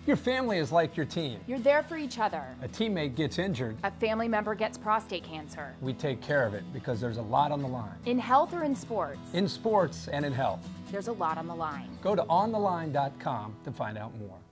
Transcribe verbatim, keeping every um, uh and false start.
Your family is like your team. You're there for each other. A teammate gets injured. A family member gets prostate cancer. We take care of it because there's a lot on the line. In health or in sports? In sports and in health. There's a lot on the line. Go to on the line dot com to find out more.